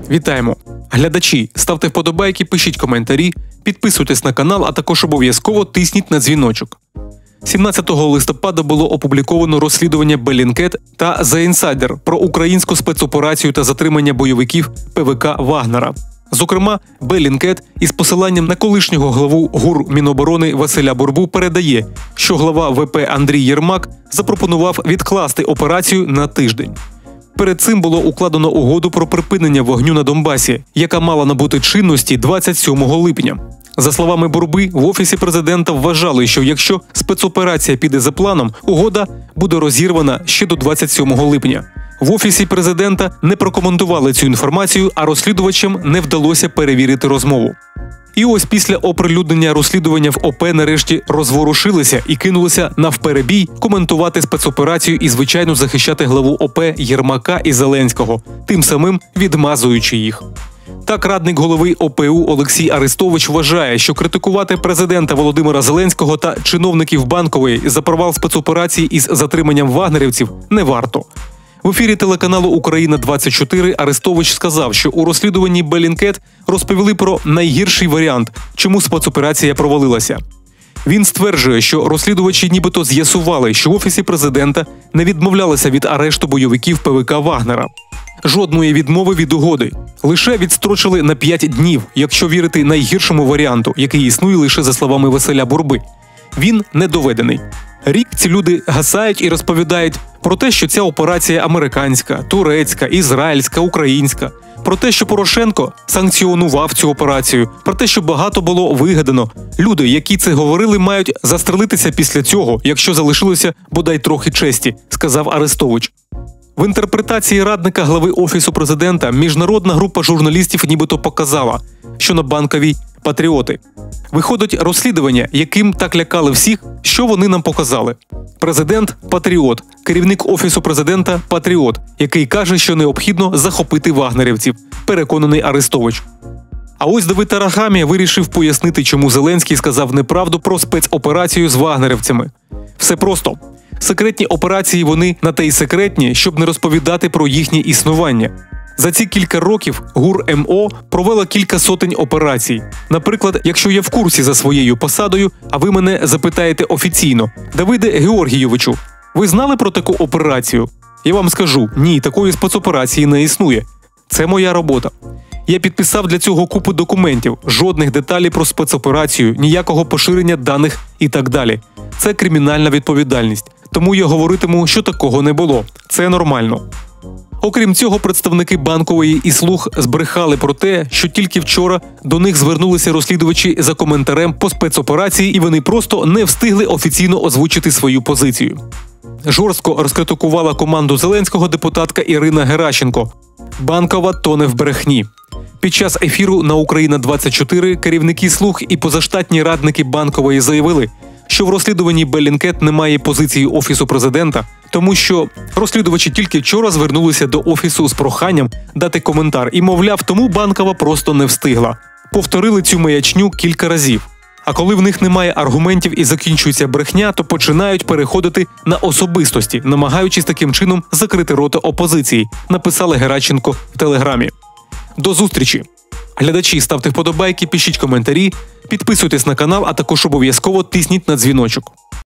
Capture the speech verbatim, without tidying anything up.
Вітаємо! Глядачі, ставте вподобайки, пишіть коментарі, підписуйтесь на канал, а також обов'язково тисніть на дзвіночок. сімнадцятого листопада було опубліковано розслідування Bellingcat та The Insider про українську спецоперацію та затримання бойовиків ПВК Вагнера. Зокрема, Bellingcat із посиланням на колишнього главу ГУР Міноборони Василя Бурбу передає, що глава ВП Андрій Єрмак запропонував відкласти операцію на тиждень. Перед цим було укладено угоду про припинення вогню на Донбасі, яка мала набути чинності двадцять сьомого липня. За словами Бурби, в Офісі Президента вважали, що якщо спецоперація піде за планом, угода буде розірвана ще до двадцять сьомого липня. В Офісі Президента не прокоментували цю інформацію, а розслідувачам не вдалося перевірити розмову. І ось після оприлюднення розслідування в ОП нарешті розворушилися і кинулися навперебій коментувати спецоперацію і, звичайно, захищати главу ОП Єрмака і Зеленського, тим самим відмазуючи їх. Так, радник голови О Пе У Олексій Арестович вважає, що критикувати президента Володимира Зеленського та чиновників Банкової за провал спецоперації із затриманням вагнерівців не варто. В ефірі телеканалу «Україна двадцять чотири» Арестович сказав, що у розслідуванні Bellingcat розповіли про найгірший варіант, чому спецоперація провалилася. Він стверджує, що розслідувачі нібито з'ясували, що в Офісі Президента не відмовлялися від арешту бойовиків ПВК Вагнера. Жодної відмови від угоди. Лише відстрочили на п'ять днів, якщо вірити найгіршому варіанту, який існує лише за словами Василя Бурби. Він не доведений. Рік ці люди гасають і розповідають про те, що ця операція американська, турецька, ізраїльська, українська. Про те, що Порошенко санкціонував цю операцію. Про те, що багато було вигадано. Люди, які це говорили, мають застрелитися після цього, якщо залишилося бодай трохи честі, сказав Арестович. В інтерпретації радника глави Офісу Президента міжнародна група журналістів нібито показала, що на Банковій – патріоти. Виходить розслідування, яким так лякали всіх, що вони нам показали. Президент – патріот, керівник Офісу Президента – патріот, який каже, що необхідно захопити вагнерівців, переконаний Арестович. А ось Давид Арахамія вирішив пояснити, чому Зеленський сказав неправду про спецоперацію з вагнерівцями. Все просто. Секретні операції вони на те й секретні, щоб не розповідати про їхнє існування. За ці кілька років ГУР Ем О провела кілька сотень операцій. Наприклад, якщо я в курсі за своєю посадою, а ви мене запитаєте офіційно: «Давиде Георгійовичу, ви знали про таку операцію?» Я вам скажу: ні, такої спецоперації не існує. Це моя робота. Я підписав для цього купу документів, жодних деталей про спецоперацію, ніякого поширення даних і так далі. Це кримінальна відповідальність. Тому я говоритиму, що такого не було. Це нормально. Окрім цього, представники Банкової і Слуг збрехали про те, що тільки вчора до них звернулися розслідувачі за коментарем по спецоперації, і вони просто не встигли офіційно озвучити свою позицію. Жорстко розкритикувала команду Зеленського депутатка Ірина Геращенко. Банкова тоне в брехні. Під час ефіру на «Україна двадцять чотири» керівники Слуг і позаштатні радники Банкової заявили, що в розслідуванні Bellingcat немає позиції Офісу Президента, тому що розслідувачі тільки вчора звернулися до Офісу з проханням дати коментар і, мовляв, тому Банкова просто не встигла. Повторили цю маячню кілька разів. А коли в них немає аргументів і закінчується брехня, то починають переходити на особистості, намагаючись таким чином закрити рота опозиції, написали Геращенко в Телеграмі. До зустрічі! Глядачі, ставте вподобайки, пишіть коментарі, підписуйтесь на канал, а також обов'язково тисніть на дзвіночок.